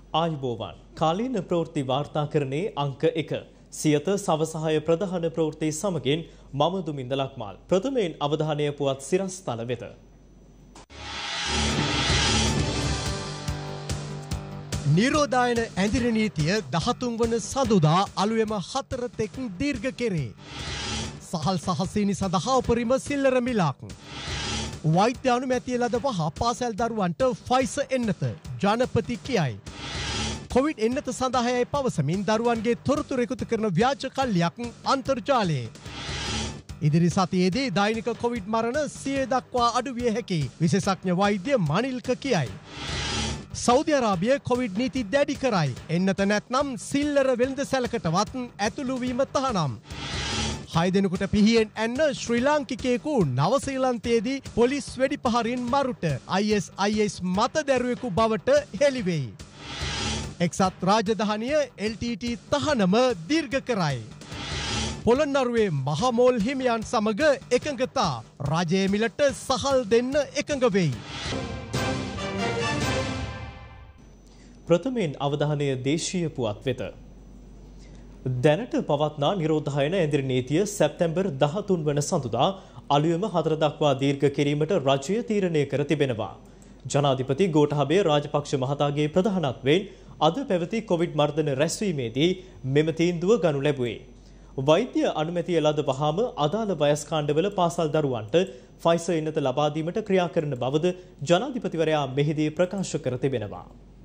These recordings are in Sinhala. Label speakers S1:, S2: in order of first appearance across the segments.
S1: ආයුබෝවන් කාලීන ප්‍රවෘත්ති වාර්තාකරණයේ අංක 1 සියත සවසහාය ප්‍රධාන ප්‍රවෘත්ති සමගින් මම දුමින්ද ලක්මාල් ප්‍රථමයෙන් අවධානය පුවත් සිරස්තල වෙත.
S2: නිරෝධායන ඇඳිරි නීතිය 13 වන සඳුදා අලුයම 4 තෙක් දීර්ඝ කෙරේ. සහල් සහ සීනි සඳහා උපරිම සිල්ලර මිලක්. වෛද්‍ය අනුමැතිය ලද වහ පාසල් දරුවන්ට ෆයිසර් එන්නත ජනපති කියයි. කොවිඩ් එන්නත සඳහායි පවසමින් දරුවන්ගේ තොරතුරු එකතු කරන ව්‍යාජ කල්ලියක් අන්තර්ජාලයේ. ඉදිරි සතියේදී දෛනික කොවිඩ් මරණ 100 දක්වා අඩු විය හැකි විශේෂඥ වෛද්‍ය මනිල්ක කියයි. සෞදි අරාබිය කොවිඩ් නීති දැඩි කරයි. එන්නත නැත්නම් සිල්ලර වෙළඳ සැලකටවත් ඇතුළු වීම තහනම්. 6 දෙනෙකුට පිහියෙන් ඇන්න ශ්‍රී ලාංකිකයෙකු නවසීලන්තයේදී පොලිස් වෙඩිපහරින් මරුට IS මත දැරුවෙකු බවට හෙළිවෙයි. එක්සත් රාජධානිය LTT තහනම දීර්ඝ කරයි. පොළොන්නරුවේ මහමෝල් හිමියන් සමග එකඟතා රජයේ මිලට සහල් දෙන්න එකඟ වෙයි.
S1: ප්‍රථමයෙන් අවධානය දේශීය පුවත් වෙත. දැනට පවත්නා නිරෝධායන ඇඳිරි නීතිය සැප්තැම්බර් 13 වන සඳුදා අලුයම 4 දක්වා දීර්ඝ කිරීමට රජය තීරණය කර තිබෙනවා. ජනාධිපති ගෝඨාභය රාජපක්ෂ මහතාගේ ප්‍රධානත්වයෙන් අද පැවති කොවිඩ් මර්ධන රැස්වීමේදී මෙම තීන්දුව ගනු ලැබුවේ. වෛද්‍ය අනුමැතිය ලද වහාම අදාළ වයස් කාණ්ඩවල පාසල් දරුවන්ට ෆයිසර් එන්නත ලබා දීමට ක්‍රියා කරන බවද ජනාධිපතිවරයා මෙහිදී ප්‍රකාශ කර තිබෙනවා.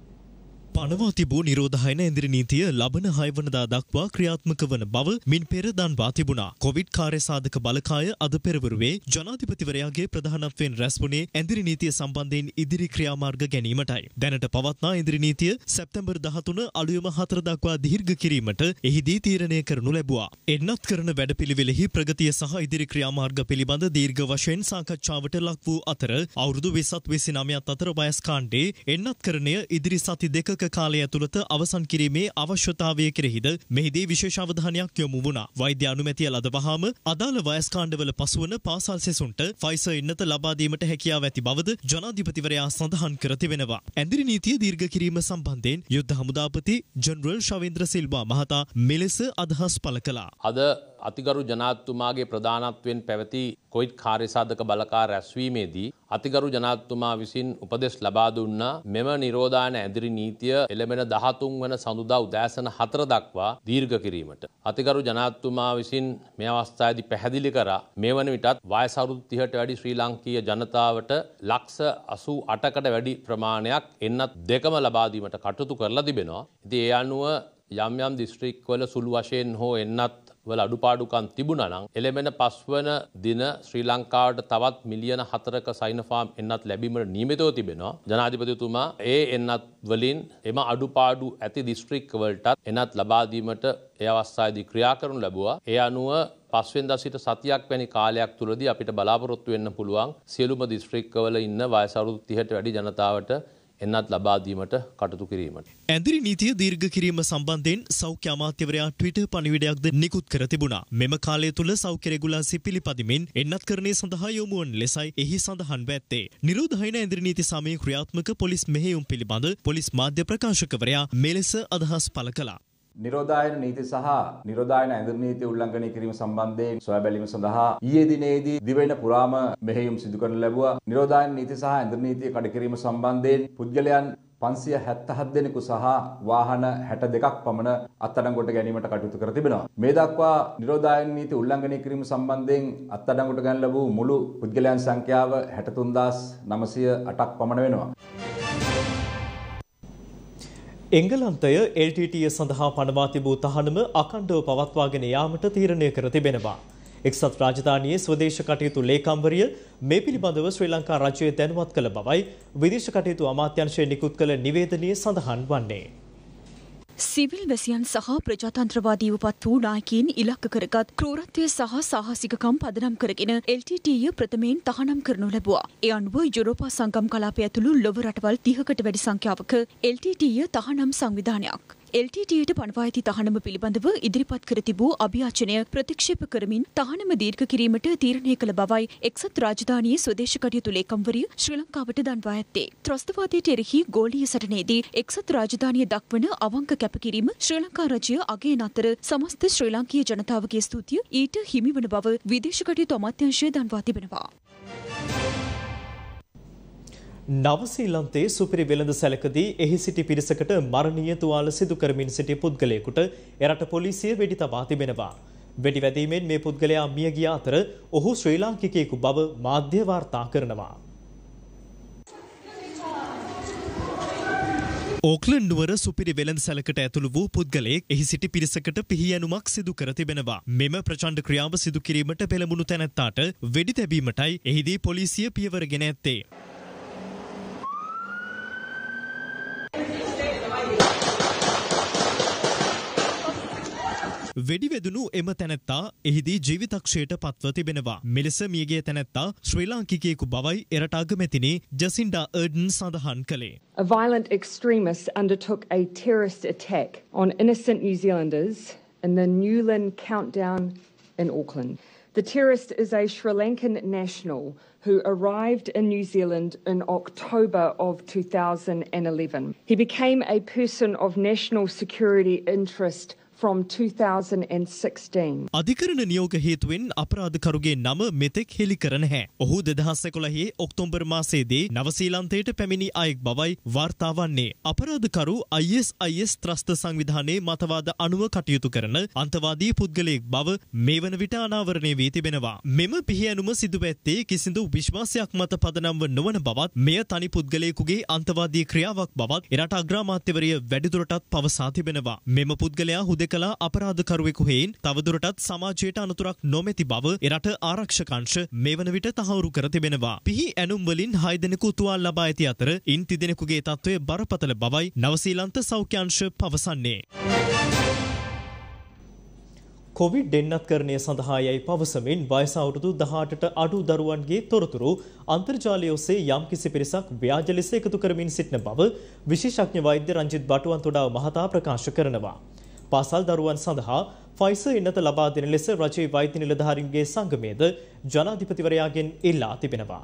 S1: පනවා තිබූ නිරෝධායන ඇඳිරි නීතිය ලබන 6 වනදා දක්වා ක්‍රියාත්මක වන බව මින් පෙර දන්වා තිබුණා. කොවිඩ් කාර්යසාධක බලකාය අද පෙරවරුවේ ජනාධිපතිවරයාගේ ප්‍රධානත්වයෙන් රැස්වුණේ ඇඳිරි නීතිය සම්බන්ධයෙන් ඉදිරි ක්‍රියාමාර්ග ගැනීමටයි. දැනට පවත්නා ඇඳිරි නීතිය සැප්තැම්බර් 13 අලුයම 4 දක්වා දීර්ඝ කිරීමට එහිදී තීරණය කරනු ලැබුවා. එන්නත් කරන වැඩපිළිවෙලෙහි ප්‍රගතිය සහ ඉදිරි ක්‍රියාමාර්ග පිළිබඳ දීර්ඝ වශයෙන් සාකච්ඡාවට ලක් වූ අතර අවුරුදු 20-29 අතර වයස් කාණ්ඩේ එන්නත්කරණය ඉදිරි සති දෙකක කාලය ඇතුළත අවසන් කිරීමේ අවශ්‍යතාවය කෙරෙහිද මෙහිදී විශේෂ අවධානයක් යොමු වුණා. වෛද්‍ය අනුමැතිය ලද වහාම අදාළ වයස් කාණ්ඩවල පසුවන පාසල් සෙසුන්ට ෆයිසර් එන්නත ලබා දීමට හැකියාව ඇති බවද ජනාධිපතිවරයා සඳහන් කර තිබෙනවා. ඇඳිරි නීතිය දීර්ඝ කිරීම සම්බන්ධයෙන් යුද්ධ හමුදාපති ජනරල් ශවේන්ද්‍ර සිල්වා මහතා මෙලෙස අදහස් පළ කළා.
S3: අද අතිගරු ජනාධිපතිතුමාගේ ප්‍රධානත්වයෙන් පැවති කොවිඩ් කාර්යසාධක බලකාර රැස්වීමේදී අතිගරු ජනාධිපතිතුමා විසින් උපදෙස් ලබා දුන්නා මෙම නිරෝධායන ඇඳිරි නීතිය එළඹෙන 13 වන සඳුදා උදෑසන 4 දක්වා දීර්ඝ කිරීමට. අතිගරු ජනාධිපතිතුමා විසින් මේ අවස්ථාවේදී පැහැදිලි කරා මේ වන විටත් වයස අවුරුදු 30ට වැඩි ශ්‍රී ලාංකීය ජනතාවට ලක්ෂ 88කට වැඩි ප්‍රමාණයක් එන්නත් දෙකම ලබා දීමට කටයුතු කරලා තිබෙනවා. ඉතින් ඒ අනුව යම් දිස්ත්‍රික්කවල සුළු වශයෙන් හෝ එන්නත් වල අඩුපාඩුකම් තිබුණා නම් එළඹෙන 5 වන දින ශ්‍රී ලංකාවට තවත් මිලියන 4ක සයිනෝෆාම් එන්නත් ලැබීමට නියමිතව තිබෙනවා. ජනාධිපතිතුමා ඒ එන්නත් වලින් එම අඩුපාඩු ඇති දිස්ත්‍රික්ක වලටත් එන්නත් ලබා දීමට ඒ අවස්ථාවේදී ක්‍රියා කරනු ලැබුවා. ඒ අනුව 5 වෙනිදා සිට සතියක් වැනි කාලයක් තුලදී අපිට බලාපොරොත්තු වෙන්න පුළුවන් සියලුම දිස්ත්‍රික්කවල ඉන්න වයස අවුරුදු 30ට වැඩි ජනතාවට එන්නත් ලබා දීමට කටයුතු කිරීමට.
S1: ඇඳිරි නීතිය දීර්ඝ කිරීම සම්බන්ධයෙන් සෞඛ්‍ය අමාත්‍යවරයා ට්විටර් පණිවිඩයක්ද නිකුත් කර තිබුණා. මෙම කාලය තුල සෞඛ්‍ය රෙගුලාසි පිළිපදිමින් එන්නත්කරණය සඳහා යොමු වන ලෙසයි එහි සඳහන්ව ඇත්තේ. නිරෝධායන ඇඳිරි නීති සමයේ ක්‍රියාත්මක පොලිස් මෙහෙයුම් පිළිබඳ පොලිස් මාධ්‍ය ප්‍රකාශකවරයා මෙලෙස අදහස් පළ කළා.
S4: නිරෝධායන නීති සහ නිරෝධායන ඇඳිරි නීති උල්ලංඝනය කිරීම සම්බන්ධයෙන් සොයා බැලීම සඳහා ඊයේ දිනේදී දිවයින පුරාම මෙහෙයුම් සිදු කරනු ලැබුවා. නිරෝධායන නීති සහ ඇඳිරි නීතිය කඩ කිරීම සම්බන්ධයෙන් පුද්ගලයන් 577 දෙනෙකු සහ වාහන 62ක් පමණ අත්අඩංගුවට ගැනීමට කටයුතු කර තිබෙනවා. මේ දක්වා නිරෝධායන නීති උල්ලංඝනය කිරීම සම්බන්ධයෙන් අත්අඩංගුවට ගන්න ලැබූ මුළු පුද්ගලයන් සංඛ්‍යාව 63908ක් පමණ වෙනවා.
S1: එංගලන්තය LTT සඳහා පනවා තිබූ තහනම අඛණ්ඩව පවත්වාගෙන යාමට තීරණය කර තිබෙනවා. එක්සත් රාජධානියේ ස්වදේශ කටයුතු ලේකම්වරිය මේ පිළිබඳව ශ්‍රී ලංකා රජය දැනුවත් කළ බවයි විදේශ කටයුතු අමාත්‍යාංශය නිකුත් කළ නිවේදනයේ සඳහන් වන්නේ.
S5: සිවිල් වැසියන් සහ ප්‍රජාතන්ත්‍රවාදී උපත් වූ නායකයින් ඉලක්ක කරගත් ක්‍රූරත්වය සහ සාහසිකකම් පදනම් කරගෙන LTTය ප්‍රථමයෙන් තහනම් කරනු ලැබුවා. ඒ අනුව යුරෝපා සංගම් කලාපය ඇතුළු ලොව රටවල් 30කට වැඩි සංඛ්‍යාවක LTTය තහනම් සංවිධානයක්. LTTට පනවා ඇති තහනම පිළිබඳව ඉදිරිපත් කර තිබූ අභියාචනය ප්‍රතික්ෂේප කරමින් තහනම දීර්ඝ කිරීමට තීරණය කළ බවයි එක්සත් රාජධානියේ ස්වදේශ කටයුතු ලේකම්වරිය ශ්‍රී ලංකාවට දන්වා ඇත්තේ. ත්‍රස්තවාදයට එරෙහි ගෝලීය සටනේදී එක්සත් රාජධානිය දක්වන අවංක කැපකිරීම ශ්‍රී ලංකා රජය අගයන අතර සමස්ත ශ්‍රී ලාංකීය ජනතාවගේ ස්තුතිය ඊට හිමිවන බව විදේශ කටයුතු අමාත්‍යාංශය දන්වා තිබෙනවා.
S1: නවසීලන්තයේ සුපිරි වෙළඳ සැලකදී එහි සිටි පිරිසකට මරණීය තුවාල සිදු කරමින් සිටි පුද්ගලයෙකුට එරට පොලිසිය වෙඩි තබා තිබෙනවා. වෙඩි වැදීමෙන් මේ පුද්ගලයා මිය ගිය අතර ඔහු ශ්‍රී ලාංකිකයෙකු බව මාධ්‍ය වාර්තා කරනවා. ඕක්ලන්ඩ් නුවර සුපිරි වෙළඳ සැලකට ඇතුළු වූ පුද්ගලයෙක් එහි සිටි පිරිසකට පිහියනුමක් සිදු කර තිබෙනවා. මෙම ප්‍රචණ්ඩ ක්‍රියාව සිදු කිරීමට පෙළඹුණු තැනැත්තාට වෙඩි තැබීමටයි එහිදී පොලිසිය පියවරගෙන ඇත්තේ. වෙඩි වැදුණු එම තැනැත්තා එහිදී ජීවිතක්ෂයට පත්ව තිබෙනවා. මෙලෙස මියගිය තැනැත්තා ශ්‍රී ලාංකිකයෙකු බවයි එරට අගමැතිනි ජසින්ඩා අර්ඩන් සඳහන් කළේ.
S6: A violent extremist undertook a terrorist attack on innocent New Zealanders in the Newland countdown in Auckland. The terrorist is a Sri Lankan national who arrived in New Zealand in October of 2011. He became a person of national security interest from 2016.
S1: අධිකරණ නියෝග හේතුවෙන් අපරාධකරුගේ නම මෙතෙක් හෙළි කර නැහැ. ඔහු 2011 ඔක්තෝබර් මාසයේදී නවසීලන්තයට පැමිණි අයෙක් බවයි වාර්තා වන්නේ. අපරාධකරු ISIS ත්‍රස්ත සංවිධානයේ මතවාද අනුව කටයුතු කරන අන්තවාදී පුද්ගලයෙක් බව මේ වන විට අනාවරණය වී තිබෙනවා. මෙම පිහියනුම සිදු පැත්තේ කිසිදු විශ්වාසයක් මත පදනම්ව නොවන බවත් මෙය තනි පුද්ගලයෙකුගේ අන්තවාදී ක්‍රියාවක් බවත් එරට අග්‍රාමාත්‍යවරිය වැඩිදුරටත් පවසා තිබෙනවා. මෙම පුද්ගලයා කලා අපරාධකරුවෙකු හේයින් තවදුරටත් සමාජයට අනතුරක් නොමැති බව එරට ආරක්ෂකංශ මේ වන විට තහවුරු කර තිබෙනවා. පිහි ඇනුම් වලින් 6 දෙනෙකු තුවාල ලබා ඇති අතර ඉන් 3 දෙනෙකුගේ තත්ත්වය බරපතල බවයි නවසීලන්ත සෞඛ්‍යාංශ පවසන්නේ. කොවිඩ් දෙන්නත්කරණය සඳහා යයි පවසමින් වයස අවුරුදු 18ට අඩු දරුවන්ගේ තොරතුරු අන්තර්ජාලය ඔස්සේ යම්කිසි පිරිසක් ව්‍යාජ ලෙස එකතු කරමින් සිටින බව විශේෂඥ වෛද්‍ය රංජිත් බටුවන්තොඩාව මහතා ප්‍රකාශ කරනවා. පාසල් දරුවන් සඳහා ෆයිසර් එන්නත ලබා දෙන ලෙස රජයේ වෛද්‍ය නිලධාරීන්ගේ සංගමයේද ජනාධිපතිවරයාගෙන් ඉල්ලා තිබෙනවා.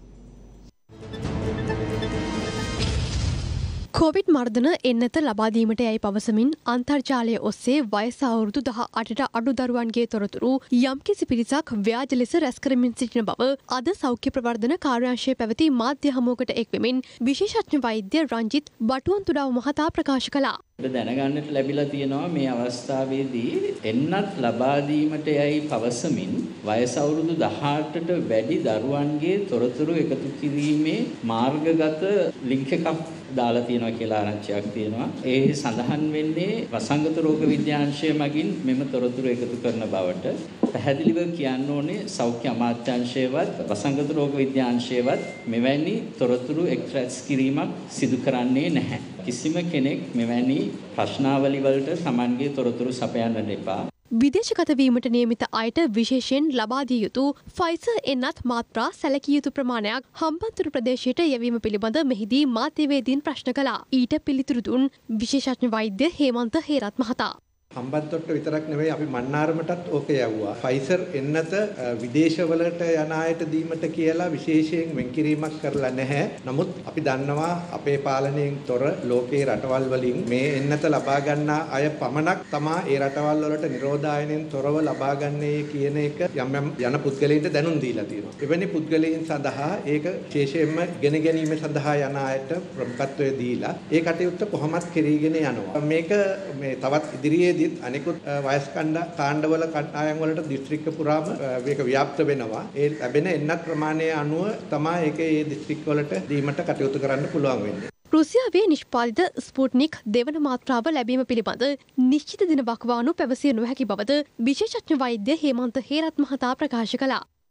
S7: කොවිඩ් මර්ධන එන්නත ලබා දීමට යයි පවසමින් අන්තර්ජාලය ඔස්සේ වයස අවුරුදු 18ට අඩු දරුවන්ගේ තොරතුරු යම්කිසි පිරිසක් ව්‍යාජ ලෙස රැස් කරමින් සිටින බව අද සෞඛ්‍ය ප්‍රවර්ධන කාර්යාංශයේ පැවති මාධ්‍ය හමුවකට එක්වෙමින් විශේෂඥ වෛද්‍ය රංජිත් බටුවන්තුඩාව මහතා ප්‍රකාශ කළා.
S8: දැනගන්නට ලැබිලා තියෙනවා මේ අවස්ථාවේදී එන්නත් ලබා දීමට යයි පවසමින් වයස අවුරුදු 18ට වැඩි දරුවන්ගේ තොරතුරු එකතු කිරීමේ මාර්ගගත ලින්ක් එකක් දාලා තියෙනවා කියලා ආරංචියක් තියෙනවා. ඒ සඳහන් වෙන්නේ වසංගත රෝග විද්‍යාංශය මගින් මෙම තොරතුරු එකතු කරන බවට පැහැදිලිව කියන්න ඕනේ. සෞඛ්‍ය අමාත්‍යාංශයවත් වසංගත රෝග විද්‍යාංශයවත් මෙවැනි තොරතුරු එක්ස්ට්‍රැක්ට් කිරීමක් සිදු කරන්නේ නැහැ. කිසිම කෙනෙක් මෙවැනි ප්‍රශ්නාවලි වලට Tamanගේ තොරතුරු සපයන්නට එපා.
S7: විදේශගත වීමට නියමිත අයට විශේෂයෙන් ලබා දිය යුතු ෆයිසර් එන්නත් මාත්‍රා සැලකිය යුතු ප්‍රමාණයක් හම්බන්තොට ප්‍රදේශයට යැවීම පිළිබඳ මෙහිදී මාධ්‍යවේදීන් ප්‍රශ්න කළා. ඊට පිළිතුරු දුන් විශේෂඥ වෛද්‍ය හේමන්ත හේරත් මහතා.
S9: හම්බන්තොට විතරක් නෙවෙයි අපි මන්නාරමටත් ඕක යවුවා. ෆයිසර් එන්නත විදේශවලට යන අයට දීමට කියලා විශේෂයෙන් වෙන්කිරීමක් කරලා නැහැ. නමුත් අපි දන්නවා අපේ පාලනයෙන් තොර ලෝකේ රටවල් වලින් මේ එන්නත ලබා ගන්නා අය පමණක් තමා ඒ රටවල් වලට නිරෝධායනයෙන් තොරව ලබා ගන්නේ කියන එක යම් යන පුද්ගලයන්ට දැනුම් දීලා තියෙනවා. එවැනි පුද්ගලයන් සඳහා ඒක විශේෂයෙන්ම ගෙන ගැනීම සඳහා යන අයට ප්‍රමුඛත්වය දීලා ඒ කටයුත්ත කොහොමත් කෙරීගෙන යනවා. මේක මේ තවත් ඉදිරියේදී අනෙකුත් වයස් කාණ්ඩවල කණ්ඩායම් වලට දිස්ත්‍රික්ක පුරාම මේක ව්‍යාප්ත වෙනවා. ඒ ලැබෙන එන්නත් ප්‍රමාණය අනුව තමයි ඒක ඒ දිස්ත්‍රික්ක වලට දීමට කටයුතු කරන්න පුළුවන් වෙන්නේ.
S7: රුසියාවේ නිෂ්පාදිත ස්පුට්නික් දෙවන මාත්‍රාව ලැබීම පිළිබඳ නිශ්චිත දින වකවානු පැවසිය නොහැකි බවද විශේෂඥ වෛද්‍ය හේමන්ත හේරත් මහතා ප්‍රකාශ කළා.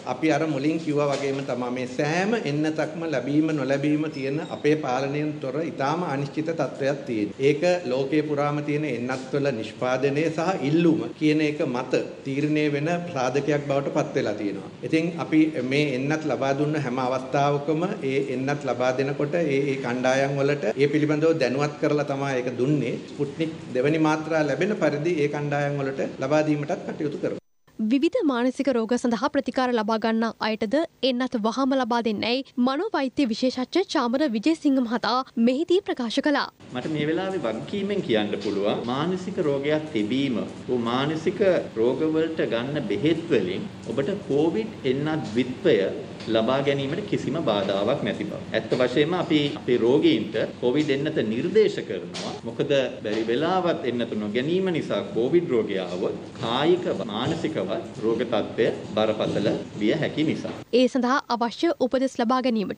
S9: අපි අර මුලින් කිව්වා වගේම තමයි මේ සෑම එන්නතක්ම ලැබීම නොලැබීම තියෙන අපේ පාලනයෙන් තොර ඊටාම අනිශ්චිත තත්ත්වයක් තියෙනවා. ඒක ලෝකයේ පුරාම තියෙන එන්නත්වල නිෂ්පාදනය සහ ඉල්ලුම කියන එක මත තීරණය වෙන සාධකයක් බවට පත් වෙලා තියෙනවා. ඉතින් අපි මේ එන්නත් ලබා දුන්න හැම අවස්ථාවකම ඒ එන්නත් ලබා දෙනකොට ඒ කණ්ඩායම් වලට ඒ පිළිබඳව දැනුවත් කරලා තමයි ඒක දුන්නේ. ස්පුට්නික් දෙවැනි මාත්‍රා ලැබෙන පරිදි ඒ කණ්ඩායම් වලට ලබා දීමටත් කටයුතු කරනවා.
S7: විවිධ මානසික රෝග සඳහා ප්‍රතිකාර ලබා ගන්නා අයටද එන්නත් වහම ලබා දෙන්නයි මනෝවෛද්‍ය විශේෂඥ චාමර විජේසිංහ මහතා මෙහිදී ප්‍රකාශ කළා.
S10: මට මේ වෙලාවේ වගකීමෙන් කියන්න පුළුවන් මානසික රෝගයක් තිබීම ඕ මානසික රෝගවලට ගන්න බෙහෙත් වලින් ඔබට කොවිඩ් එන්නත් විත්පය ලබා ගැනීමට කිසිම බාධාවක් නැති බව. ඇත්ත වශයෙන්ම අපි අපේ රෝගීන්ට කොවිඩ් එන්නත නිර්දේශ කරනවා. මොකද බැරි වෙලාවත් එන්නත නොගැනීම නිසා කොවිඩ් රෝගය આવොත් කායික මානසිකව රෝග තත්ත්වය බරපතල විය හැකි නිසා.
S7: ඒ සඳහා අවශ්‍ය උපදෙස් ලබා ගැනීමට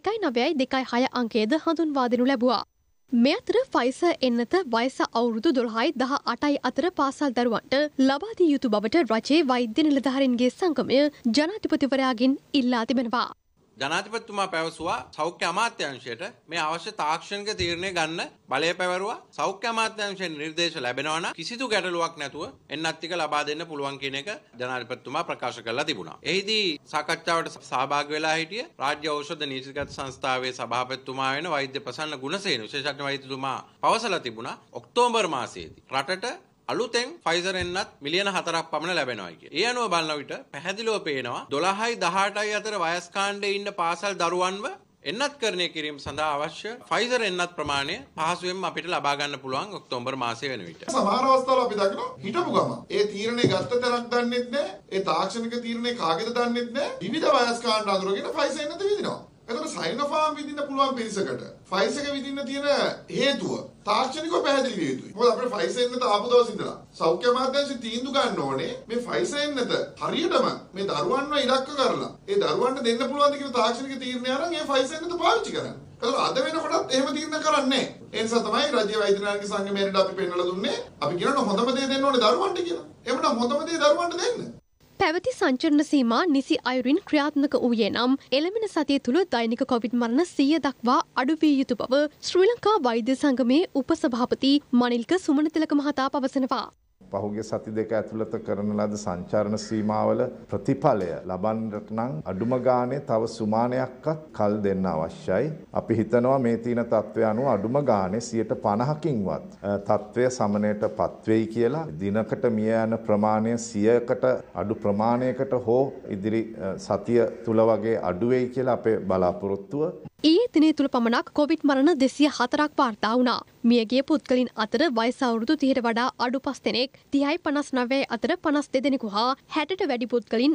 S7: 1.9.2.6 අංකයේද හඳුන්වා දෙනු ලැබුවා. මේ අතර ෆයිසර් එන්නත වයස අවුරුදු 12යි 18යි අතර පාසල් දරුවන්ට ලබා දිය යුතු බවට රජයේ වෛද්‍ය නිලධාරීන්ගේ සංගමය ජනාධිපතිවරයාගෙන් ඉල්ලා තිබෙනවා.
S11: ජනාධිපතිතුමා පැවසුවා සෞඛ්‍ය අමාත්‍යාංශයට මේ අවශ්‍ය තාක්ෂණික තීරණය ගන්න බලය පැවරුවා. සෞඛ්‍ය අමාත්‍යාංශයෙන් නිර්දේශ ලැබෙනවා නම් කිසිදු ගැටලුවක් නැතුව එන්නත් ටික ලබා දෙන්න පුළුවන් කියන එක ජනාධිපතිතුමා ප්‍රකාශ කරලා තිබුණා. එහිදී සාකච්ඡාවට සහභාගී වෙලා හිටිය රාජ්‍ය ඖෂධ නීතිගත සංස්ථාවේ සභාපතිතුමා වෙන වෛද්‍ය ප්‍රසන්න ගුණසේන විශේෂඥ වෛද්‍යතුමා පවසලා තිබුණා ඔක්තෝබර් මාසයේදී රටට අලුතෙන් ෆයිසර් එන්නත් මිලියන 4ක් පමණ ලැබෙනවා කිය. ඒ අනුව බලන විට පැහැදිලිව පේනවා 12යි 18යි අතර වයස් කාණ්ඩයේ ඉන්න පාසල් දරුවන්ව එන්නත්කරණය කිරීම සඳහා අවශ්‍ය ෆයිසර් එන්නත් ප්‍රමාණය පහසුවෙන්ම අපිට ලබා ගන්න පුළුවන් ඔක්තෝබර් මාසයේ වෙන විට.
S12: සමහර අවස්ථාවල අපි දකිනවා හිටපු ගම ඒ තීරණේ ගත්ත තැනක් දන්නෙත් නැහැ. ඒ තාක්ෂණික තීරණේ කාගේද දන්නෙත් නැහැ. විවිධ වයස් කාණ්ඩ අඳුරගෙන ෆයිසර් එන්නත විදිනවා. එතකොට සයිනෝෆාම් විදින්න පුළුවන් පිරිසකට ෆයිසර් එක විදින්න තියෙන හේතුව තාක්ෂණිකව පැහැදිලි විය යුතුයි. මොකද අපේ ෆයිසර් එන්නත ආපු දවස් ඉඳලා සෞඛ්‍ය අමාත්‍යාංශය තීන්දුව ගන්න ඕනේ මේ ෆයිසර් එන්නත හරියටම මේ දරුවන්ව ඉලක්ක කරලා ඒ දරුවන්ට දෙන්න පුළුවන් ද කියන තාක්ෂණික තීරණය අරන් ඒ ෆයිසර් එන්නත පාවිච්චි කරන්න. ඒතකොට අද වෙනකොටත් එහෙම තීරණ කරන්නේ නැහැ. ඒ නිසා තමයි රාජ්‍ය වෛද්‍ය නායක සංගමයට අපි පෙන්නලා දුන්නේ අපි කියනවා හොඳම දේ දෙන්න ඕනේ දරුවන්ට කියලා. එහෙමනම් හොඳම දේ දරුවන්ට දෙන්න.
S7: පැවති සංචරණ සීමා නිසි අයුරින් ක්‍රියාත්මක වූයේ නම් එළමෙන සතිය තුළ දෛනික කොවිඩ් මරණ 100 දක්වා අඩු විය යුතු බව ශ්‍රී ලංකා වෛද්‍ය සංගමේ උපසභාපති මනිල්ක සුමනතිලක මහතා පවසනවා.
S13: පහුගිය සති දෙක ඇතුළත කරන ලද සංචාරණ සීමාවල ප්‍රතිඵලය ලබන්නට නම් අඩුම ගානේ තව සුමානයක්වත් කල් දෙන්න අවශ්‍යයි. අපි හිතනවා මේ තීන තත්ත්වය අනුව අඩුම ගානේ 50%කින්වත් තත්ත්වය සමනයටපත් වෙයි කියලා. දිනකට මිය යන ප්‍රමාණය 100කට අඩු ප්‍රමාණයකට හෝ ඉදිරි සතිය තුල වගේ අඩු වෙයි කියලා අපේ බලාපොරොත්තුව.
S7: ඊයේ දිනේ තුල පමණක් කොවිඩ් මරණ 204ක් වාර්තා වුණා. මියගිය පුද්ගලයන් අතර වයස අවුරුදු 30ට වඩා අඩු 5 දෙනෙක්, 30යි 59 අතර 52 දෙනෙකු හා 60ට වැඩි පුද්ගලයන්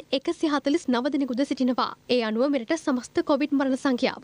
S7: 149 දෙනෙකුද සිටිනවා. ඒ අනුව මෙරට සමස්ත කොවිඩ් මරණ සංඛ්‍යාව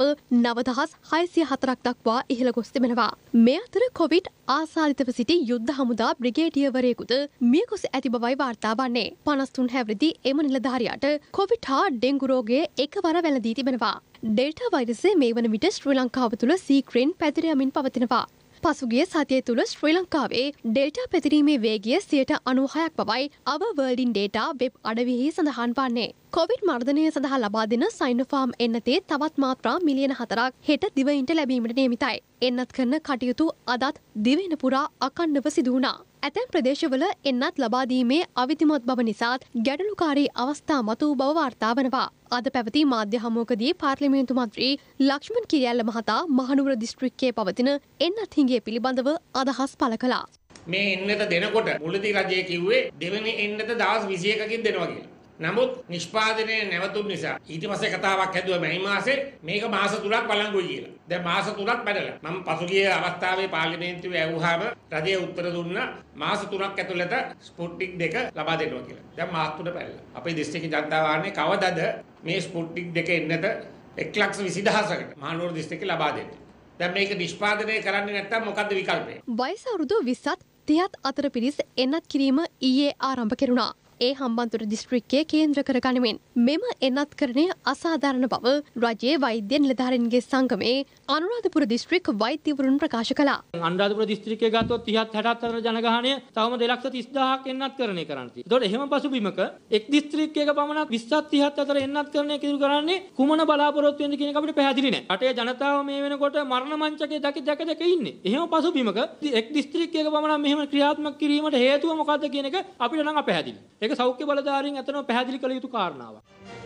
S7: 9604ක් දක්වා ඉහළ ගොස් තිබෙනවා. මේ අතර කොවිඩ් ආසාදිතව සිටි යුද්ධ හමුදා බ්‍රිගේඩියවරයෙකුද මිය ගොස් ඇති බවයි වාර්තා වන්නේ. 53 හැවිරිදි එම නිලධාරියාට කොවිඩ් හා ඩෙන්ගු රෝගය එකවර වැළඳී තිබෙනවා. ඩෙල්ටා වෛරසය මේ වන විට ශ්‍රී ලංකාව තුළ සීක්‍රෙන් පැතිර යමින් පවතිනවා. පසුගිය සතිය තුළ ශ්‍රී ලංකාවේ ඩෙල්ටා පැතිරීමේ වේගය 96ක් බවයි our world in data web අඩවියෙහි සඳහන් වන්නේ. කොවිඩ් මර්ධනය සඳහා ලබා දෙන සයිනෝෆාම් එන්නතේ තවත් මාත්‍රා මිලියන 4ක් හෙට දිවයින්ට ලැබීමට නියමිතයි. එන්නත් කරන කටයුතු අදත් දිවයින පුරා අකණ්ඩව සිදු වුණා. ඇතැම් ප්‍රදේශවල එන්නත් ලබා දීමේ අවිධිමත් බව නිසාත් ගැටලුකාරී අවස්ථා මතුවූ බව වාර්තා වනවා. අද පැවති මාධ්‍ය හමුවකදී පාර්ලිමේන්තු මන්ත්‍රී ලක්ෂ්මන් කිරියල්ල මහතා මහනුවර දිස්ත්‍රික්කයේ පවතින එන්නත් හිඟය පිළිබඳව අදහස් පළ කළා.
S14: මේ එන්නත දෙනකොට මුලදී රජය කිව්වේ දෙවෙනි එන්නත දවස් 21කින් දෙනවා කියලා. නමුත් නිෂ්පාදනය නැවතුම් නිසා ඊට පස්සේ කතාවක් හැදුවා මේ මාසේ මේක මාස 3ක් බලංගුයි කියලා. දැන් මාස 3ක් පැනලා. මම පසුගිය අවස්ථාවේ පාර්ලිමේන්තුවේ ඇහුවාම රජය උත්තර දුන්නා මාස 3ක් ඇතුළත ස්පුට්නික් 2 ලබා දෙනවා කියලා. දැන් මාස 3 පැනලා. අපේ දිස්ත්‍රික්ක ජනතාව ආන්නේ කවදද මේ ස්පුට්නික් 2 එන්නත 1,20,000කට මහනුවර දිස්ත්‍රික්කේ ලබා දෙන්නේ. දැන් මේක නිෂ්පාදනය කරන්නේ නැත්නම් මොකද්ද විකල්පය?
S7: වයස අවුරුදු 20ත් 30ත් අතර පිරිස් එන්නත් කිරීම ඊයේ ආරම්භ කෙරුණා. ඒ හම්බන්තොට දිස්ත්‍රික්කයේ කේන්ද්‍ර කර ගනිමින් මෙම එන්නත්කරණය අසාධාරණ බව රජයේ වෛද්‍ය නිලධාරීන්ගේ සංගමේ අනුරාධපුර දිස්ත්‍රික් වෛද්‍යවරුන් ප්‍රකාශ කළා.
S15: අනුරාධපුර දිස්ත්‍රික්කයේ ගත්තොත් 64 ජනගහනය තවම 2,30,000ක් එන්නත්කරණය කරන්නේ. ඒතකොට එහෙම පසුබිමක එක් දිස්ත්‍රික්කයක පමණක් 20-34 එන්නත්කරණය කිරු කරන්නේ කුමන බලාපොරොත්තු වෙනද කියන එක අපිට පැහැදිලි නැහැ. රටේ ජනතාව මේ වෙනකොට මරණ මංචකයේ දැක ඉන්නේ. එහෙම පසුබිමක එක් දිස්ත්‍රික්කයක පමණක් මෙහෙම ක්‍රියාත්මක කිරීමට හේතුව මොකක්ද කියන එක අපිට නම් අපැහැදිලි. ඒක සෞඛ්‍ය බලධාරීන් අතනම පැහැදිලි කළ යුතු කාරණාවක්.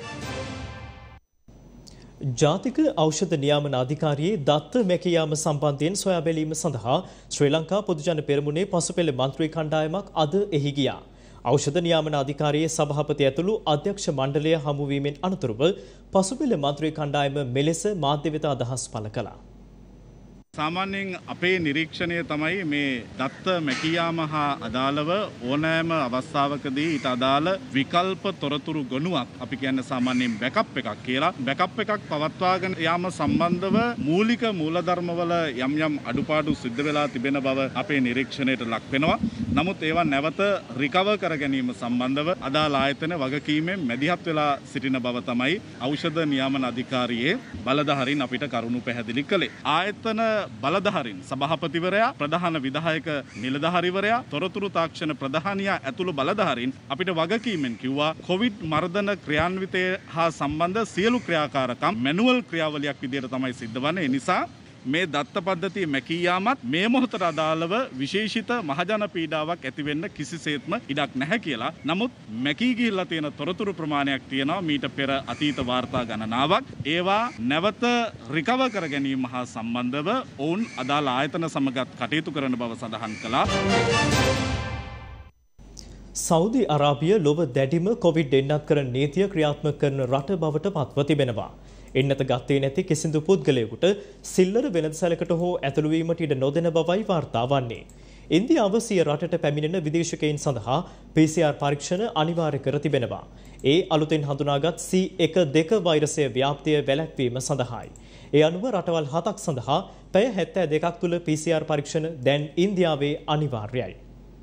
S1: ජාතික ඖෂධ නියාමන අධිකාරියේ දත්ත මැකියාම සම්බන්ධයෙන් සොයා බැලීම සඳහා ශ්‍රී ලංකා පොදුජන පෙරමුණේ පසුපෙළ මන්ත්‍රී කණ්ඩායමක් අද එහි ගියා. ඖෂධ නියාමන අධිකාරියේ සභාපති ඇතුළු අධ්‍යක්ෂ මණ්ඩලය හමුවීමෙන් අනතුරුව පසුපෙළ මන්ත්‍රී කණ්ඩායම මෙලෙස මාධ්‍ය වෙත අදහස් පළ කළා.
S16: සාමාන්‍යයෙන් අපේ නිරීක්ෂණය තමයි මේ දත්ත මැකියාම හා අදාළව ඕනෑම අවස්ථාවකදී ඊට අදාළ විකල්ප තොරතුරු ගොනුවක් අපි කියන්නේ සාමාන්‍යයෙන් බෑකප් එකක් කියලා. බෑකප් එකක් පවත්වාගෙන යාම සම්බන්ධව මූලික මූලධර්මවල යම් යම් අඩුපාඩු සිද්ධ වෙලා තිබෙන බව අපේ නිරීක්ෂණයට ලක් වෙනවා. නමුත් ඒවා නැවත රිකවර් කර ගැනීම සම්බන්ධව අදාළ ආයතන වගකීමෙන් මැදිහත් වෙලා සිටින බව තමයි ඖෂධ නියාමන අධිකාරියේ බලධාරීන් අපිට කරුණු පැහැදිලි කළේ. ආයතන බලධාරීන් සභාපතිවරයා ප්‍රධාන විධායක නිලධාරිවරයා තොරතුරු තාක්ෂණ ප්‍රධානියා ඇතුළු බලධාරීන් අපිට වගකීමෙන් කිව්වා කොවිඩ් මර්ධන ක්‍රියාන්විතය හා සම්බන්ධ සියලු ක්‍රියාකාරකම් මැනුවල් ක්‍රියාවලියක් විදිහට තමයි සිද්ධ වන්නේ. ඒ නිසා මේ දත්ත පද්ධතිය මැකී යාමත් මේ මොහොතට අදාළව විශේෂිත මහජන පීඩාවක් ඇති වෙන්න කිසිසේත්ම ඉඩක් නැහැ කියලා. නමුත් මැකී ගිහිල්ලා තියෙන තොරතුරු ප්‍රමාණයක් තියෙනවා මීට පෙර අතීත වාර්තා ගණනාවක්. ඒවා නැවත රිකවර් කර ගැනීම හා සම්බන්ධව ඔවුන් අදාළ ආයතන සමගත් කටයුතු කරන බව සඳහන් කළා.
S1: සෞදි අරාබිය ලොව දැඩිම කොවිඩ් එන්නත්කරන නීතිය ක්‍රියාත්මක කරන රට බවට පත්ව තිබෙනවා. එන්නත ගත්තේ නැති කිසිදු පුද්ගලයෙකුට සිල්ලර වෙළඳසැලකට හෝ ඇතුළු වීමට ඉඩ නොදෙන බවයි වාර්තා වන්නේ. ඉන්දියාව සිය රටට පැමිණෙන විදේශිකයින් සඳහා PCR පරීක්ෂණ අනිවාර්ය කර තිබෙනවා. ඒ අලුතෙන් හඳුනාගත් C12 වෛරසය ව්‍යාප්තිය වැළැක්වීම සඳහායි. ඒ අනුව රටවල් 7ක් සඳහා පැය 72ක් තුළ PCR පරීක්ෂණ දැන් ඉන්දියාවේ අනිවාර්යයි.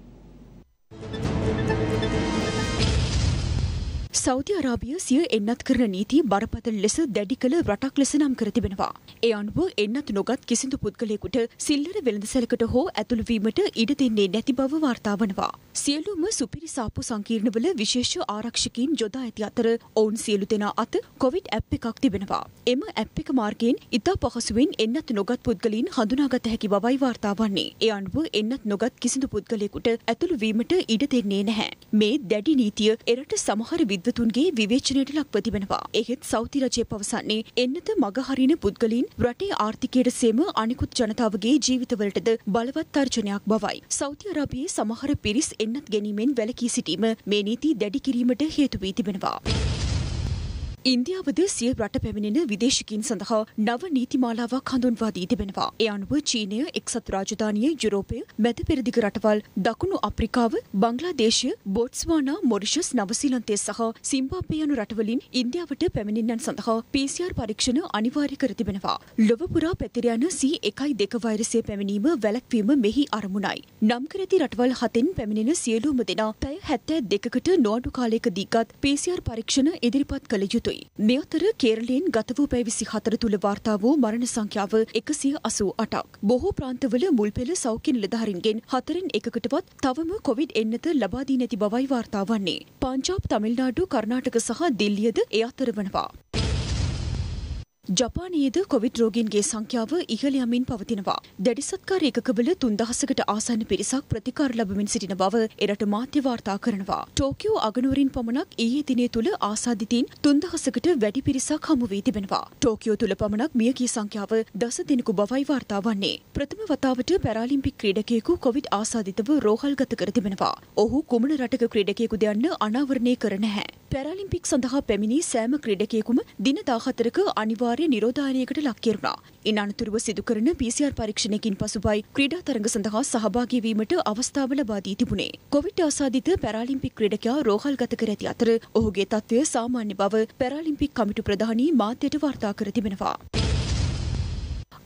S5: සෞදි අරාබිය සිය එන්නත් කරන නීතිය බරපතල ලෙස දැඩි කළ රටක් ලෙස නම් කර තිබෙනවා. ඒ අනුව එන්නත් නොගත් කිසිදු පුද්ගලයෙකුට සිල්ලර වෙළඳසැලකට හෝ ඇතුළු වීමට ඉඩ දෙන්නේ නැති බව වාර්තා වනවා. සියලුම සුපිරි සාප්පු සංකීර්ණවල විශේෂ ආරක්ෂකයින් යොදා ඇති අතර ඔවුන් සියලු දෙනා අත කොවිඩ් ඇප් එකක් තිබෙනවා. එම ඇප් එක මාර්ගයෙන් ඉතා පහසුවෙන් එන්නත් නොගත් පුද්ගලයින් හඳුනාගත හැකි බවයි වාර්තා වන්නේ. ඒ අනුව එන්නත් නොගත් කිසිදු පුද්ගලයෙකුට ඇතුළු වීමට ඉඩ දෙන්නේ නැහැ. මේ දැඩි නීතිය එරට සමහර විද්වතුන්ගේ විවේචනයට ලක්ව තිබෙනවා. එහෙත් සෞදි රජය පවසන්නේ එන්නත මගහරින පුද්ගලයින් රටේ ආර්ථිකයට සේම අනිකුත් ජනතාවගේ ජීවිතවලටද බලවත් තර්ජනයක් බවයි. සෞදි අරාබියේ සමහර පිරිස් එන්නත් ගැනීමෙන් වැළකී සිටීම මේ නීති දැඩි කිරීමට හේතු වී තිබෙනවා. ඉන්දියාවද සිය රට පැමිණෙන විදේශිකයින් සඳහා නව නීතිමාලාවක් හඳුන්වා දී තිබෙනවා. ඒ අනුව චීනය, එක්සත් රාජධානිය, යුරෝපය, මැද පෙරදිග රටවල්, දකුණු අප්‍රිකාව, බංග්ලාදේශය, බොට්ස්වානා, මොරිෂස්, නවසීලන්තය සහ සිම්බාබ්වේ යන රටවලින් ඉන්දියාවට පැමිණෙන්නන් සඳහා PCR පරීක්ෂණ අනිවාර්ය කර තිබෙනවා. ලොව පුරා පැතිර යන C12 වෛරසය පැමිණීම වැළැක්වීම මෙහි අරමුණයි. නම් කර ඇති රටවල් 7න් පැමිණෙන සියලුම දෙනා පැය 72කට නොඅඩු කාලයකදීගත් PCR පරීක්ෂණ ඉදිරිපත් කළ යුතුයි. මේ අතර කේරළයෙන් ගත වූ පැය 24 තුළ වාර්තා වූ මරණ සංඛ්‍යාව 188ක්. බොහෝ ප්‍රාන්තවල මුල් පෙළ සෞඛ්‍ය නිලධාරීන්ගෙන් 4න් එකකටවත් තවම කොවිඩ් එන්නත ලබා දී නැති බවයි වාර්තා වන්නේ. පංජාබ්, තමිල්නාඩු, කර්ණාටක සහ දිල්ලියද ඒ අතර වනවා. ජපානයේද කොවිඩ් රෝගීන්ගේ සංඛ්‍යාව ඉහළ යමින් පවතිනවා. දැඩි සත්කාර ඒකකවල 3000කට ආසන්න පිරිසක් ප්‍රතිකාර ලැබමින් සිටින බව එරට මාධ්‍ය වාර්තා කරනවා. ටෝකියෝ අගනුවරින් පමණක් ඊයේ දිනේ තුල ආසාදිතයින් 3000කට වැඩි පිරිසක් හමු වී තිබෙනවා. ටෝකියෝ තුල පමණක් මියගිය සංඛ්‍යාව 10 දෙනෙකු බවයි වාර්තා වන්නේ. ප්‍රථම වතාවට පැරාලිම්පික් ක්‍රීඩකයෙකු කොවිඩ් ආසාදිතව රෝහල්ගත කර තිබෙනවා. ඔහු කුමන රටක ක්‍රීඩකයෙකුද යන්න අනාවරණය කර නැහැ. පැරාලිම්පික් සඳහා පැමිණි සෑම ක්‍රීඩකයෙකුම දින 14ක අනිවාර්ය නිරෝධායනයකට ලක් කෙරුණා. ඉන් අනතුරුව සිදු කරන PCR පරීක්ෂණයකින් පසුබයි ක්‍රීඩා තරඟ සඳහා සහභාගී වීමට අවස්ථාව ලබා දී තිබුණේ. කොවිඩ් ආසාදිත පැරාලිම්පික් ක්‍රීඩකයා රෝහල්ගත කර ඇති අතර ඔහුගේ තත්ත්වය සාමාන්‍ය බව පැරාලිම්පික් කමිටු ප්‍රධානී මාධ්‍යට වාර්තා කර තිබෙනවා.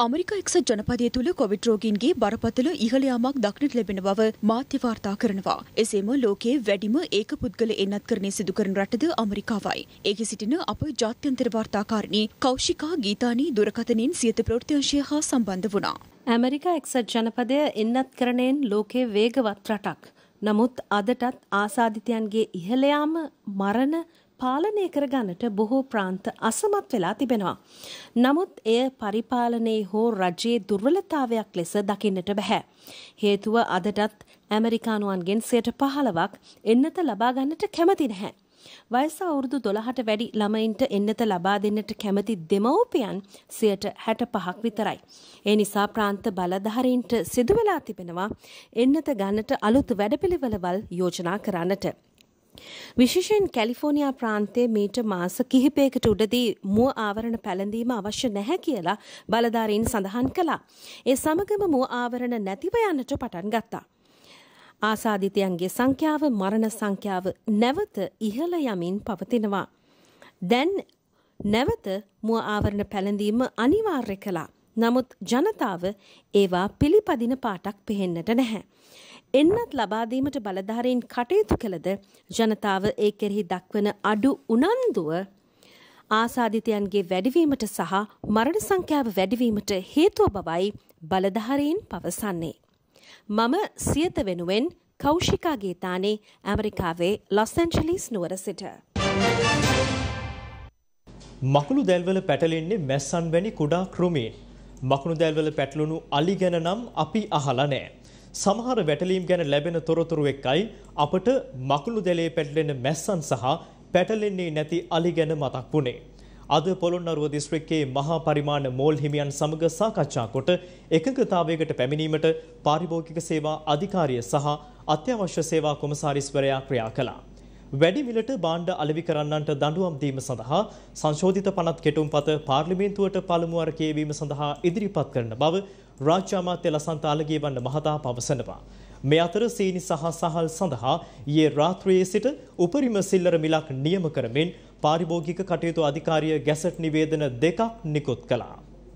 S5: අමරිකා එක්සත් ජනපදය තුළ කොවිඩ් රෝගීන්ගේ බරපතල ඉහළ යාමක් දක්නට ලැබෙන බව මාධ්‍ය වාර්තා කරනවා. එසේම ලෝකයේ වැඩිම ඒක පුද්ගල එන්නත්කරණය සිදු කරන රටද අමරිකාවයි. ඒකෙ සිටින අප ජාත්‍යන්තර වාර්තාකාරිණී කෞශිකා ගීතානී දුරකථනයෙන් සියත ප්‍රවෘත්ති හා සම්බන්ධ වුණා.
S17: ඇමරිකා එක්සත් ජනපදය එන්නත්කරණයෙන් ලෝකයේ වේගවත් රටක්. නමුත් අදටත් ආසාදිතයන්ගේ ඉහළ යාම මරණ පාලනය කරගන්නට බොහෝ ප්‍රාන්ත අසමත් වෙලා තිබෙනවා. නමුත් එය පරිපාලනයේ හෝ රජයේ දුර්වලතාවයක් ලෙස දකින්නට බෑ. හේතුව අදටත් ඇමරිකානුවන්ගෙන් 15% එන්නත ලබා ගන්නට කැමති නැහැ. වයස අවුරුදු 12ට වැඩි ළමයින්ට එන්නත ලබා දෙන්නට කැමති දෙමව්පියන් 65% විතරයි. ඒ නිසා ප්‍රාන්ත බලධාරීන්ට සිදු වෙලා තිබෙනවා එන්නත ගන්නට අලුත් වැඩපිළිවෙළවල් යෝජනා කරන්නට. විශේෂයෙන් කැලිෆෝනියා ප්‍රාන්තයේ මීට මාස කිහිපයකට උඩදී මුව ආවරණ පැළඳීම අවශ්‍ය නැහැ කියලා බලධාරීන් සඳහන් කළා. ඒ සමගම මුව ආවරණ නැතිව යන්නට පටන් ගත්තා. ආසාදිතයන්ගේ සංඛ්‍යාව මරණ සංඛ්‍යාව නැවත ඉහළ යමින් පවතිනවා. දැන් නැවත මුව ආවරණ පැළඳීම අනිවාර්ය කළා. නමුත් ජනතාව ඒවා පිළිපදින පාටක් පෙහෙන්නට නැහැ. එන්නත් ලබා දීමට බලධාරීන් කටයුතු කළද ජනතාව ඒ කෙරෙහි දක්වන අඩු උනන්දුව ආසාදිතයන්ගේ වැඩිවීමට සහ මරණ සංඛ්‍යාව වැඩිවීමට හේතුව බවයි බලධාරීන් පවසන්නේ. මම සියත වෙනුවෙන් කෞශිකා ගීතානේ ඇමරිකාවේ ලොස් ඇන්ජලිස් නුවර සිට.
S1: මකුළු දැල්වල පැටලෙන්නේ මැස්සන් වැනි කුඩා කෘමීන්. මකුණු දැල්වල පැටලුණු අලි ගැන නම් අපි අහලා නැහැ. සමහර වැටලීම් ගැන ලැබෙන තොරතුරු එක්කයි අපට මකුළු දැලේ පැටලෙන මැස්සන් සහ පැටලෙන්නේ නැති අලි ගැන මතක් වුණේ. අද පොළොන්නරුව දිස්ත්‍රික්කයේ මහා පරිමාණ මෝල් හිමියන් සමග සාකච්ඡා කොට එකඟතාවයකට පැමිණීමට පාරිභෝගික සේවා අධිකාරිය සහ අත්‍යවශ්‍ය සේවා කොමසාරිස්වරයා ක්‍රියා කළා. වැඩි මිලට භාණ්ඩ අලෙවි කරන්නන්ට දඬුවම් දීම සඳහා සංශෝධිත පනත් කෙටුම්පත පාර්ලිමේන්තුවට පළමු වර කියවීම සඳහා ඉදිරිපත් කරන බව රාජ්‍ය අමාත්‍ය ලසන්ත අලගියවන්න මහතා පවසනවා. මේ අතර සීනි සහ සහල් සඳහා ඊයේ රාත්‍රියේ සිට උපරිම සිල්ලර මිලක් නියම කරමින් පාරිභෝගික කටයුතු අධිකාරිය ගැසට් නිවේදන 2ක් නිකුත් කළා.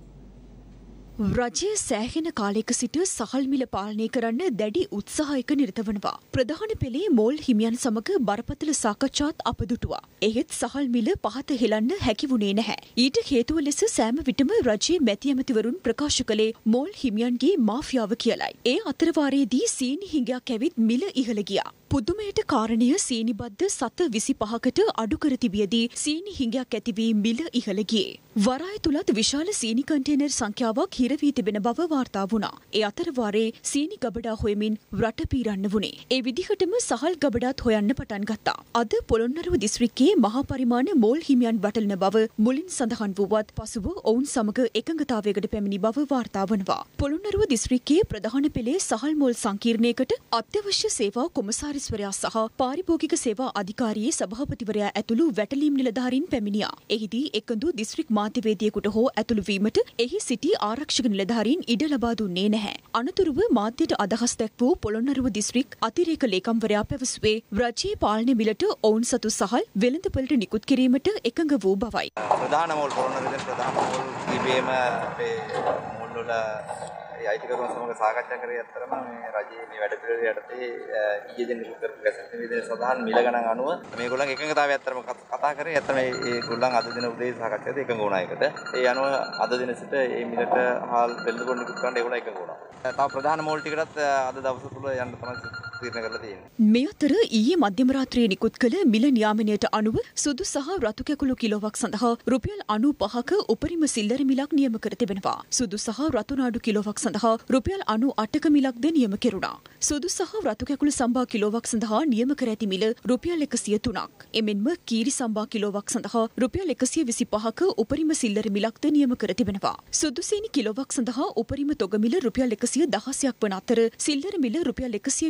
S5: රජය සෑහෙන කාලයක සිට සහල් මිල පාලනය කරන්න දැඩි උත්සාහයක නිරත වනවා. ප්‍රධාන පෙළේ මෝල් හිමියන් සමග බරපතල සාකච්ඡාත් අපදුටුවා. එහෙත් සහල් මිල පහත හෙලන්න හැකි වුණේ නැහැ. ඊට හේතුව ලෙස සෑම විටම රජයේ මැති ඇමතිවරුන් ප්‍රකාශ කළේ මෝල් හිමියන්ගේ මාෆියාව කියලයි. ඒ අතරවාරයේදී සීනි හිඟයක් ඇවිත් මිල ඉහළ ගියා. පුදුමයට කාරණය සීනි බද්ද සත 25කට අඩු කර තිබියදී සීනි හිඟයක් ඇති වී මිල ඉහළ ගියේ. වරාය තුලත් විශාල සීනි කන්ටේනර් සංඛ්‍යාවක් හිර වී තිබෙන බව වාර්තා වුණා. ඒ අතරවාරේ සීනි ගබඩා හොයමින් රට පීරන්න වුණේ. ඒ විදිහටම සහල් ගබඩාත් හොයන්න පටන් ගත්තා. අද පොළොන්නරුව දිස්ත්‍රික්කයේ මහා පරිමාණ මෝල් හිමියන් වටලන බව මුලින් සඳහන් වුවත් පසුව ඔවුන් සමග එකඟතාවයකට පැමිණි බව වාර්තා වනවා. පොළොන්නරුව දිස්ත්‍රික්කයේ ප්‍රධාන පෙළේ සහල් මෝල් සංකීර්ණයකට අත්‍යවශ්‍ය සේවා කොමසාරිස්වරයා සහ පාරිභෝගික සේවා අධිකාරියේ සභාපතිවරයා ඇතුළු වැටලීම් නිලධාරීන් පැමිණියා. එහිදී එකඳු දිස්ත්‍රික් මාධ්‍යවේදියෙකුට හෝ ඇතුළු වීමට එහි සිටි ආරක්ෂක නිලධාරීන් ඉඩ ලබා දුන්නේ නැහැ. අනතුරුව මාධ්‍යට අදහස් දැක් වූ පොළොන්නරුව දිස්ත්‍රික් අතිරේක ලේකම්වරයා පැවසුවේ රජයේ පාලන මිලට ඔවුන් සතු සහල් වෙළඳපළට නිකුත් කිරීමට එකඟ වූ බවයි.
S18: ප්‍රධාන මෝල් පොළොන්නරුවේ ප්‍රධාන මෝල් කිවීම අපේ මෝල් වල අයිතිකරුවන් සමග සාකච්ඡා කරේ අතරම මේ රජයේ මේ වැඩපිළිවෙල යටතේ ඊයේ දින නිකුත් කරපු ගැසට් නිවේදනයේ සඳහන් මිල ගණන් අනුව මේගොල්ලන් එකඟතාවය අතරම කතා කරේ. අතන මේ ගොල්ලන් අද දින උදේ සාකච්ඡාවේදී එකඟ වුණා එකට. ඒ අනුව අද දින සිට මේ මිලට හාල් වෙළඳපොළ නිකුත් කරන්න ඒගොල්ලන් එකඟ වුණා. තව ප්‍රධාන මෝල් ටිකටත් අද දවස් තුල යන්න තමයි තීරණය කරලා තියෙන්නේ.
S5: මේ අතර ඊයේ මධ්‍යම රාත්‍රියේ නිකුත් කළ මිල නියාමනයට අනුව සුදු සහ රතු කැකුළු කිලෝවක් සඳහා රුපියල් 95ක උපරිම සිල්ලර මිලක් නියම කර තිබෙනවා. සුදු සහ රතු නාඩු කිලෝවක් සඳහා රුපියල් 98ක මිලක්ද නියම කෙරුණා. සුදු සහ රතු කැකුළු සම්බා කිලෝවක් සඳහා නියම කර ඇති මිල රුපියල් 103ක්. එමෙන්ම කීරි සම්බා කිලෝවක් සඳහා රුපියල් 125ක උපරිම සිල්ලර මිලක්ද නියම කර තිබෙනවා. සුදු සීනි කිලෝවක් සඳහා උපරිම තොග මිල රුපියල් 116ක් වන අතර සිල්ලර මිල රුපියල් 122යි.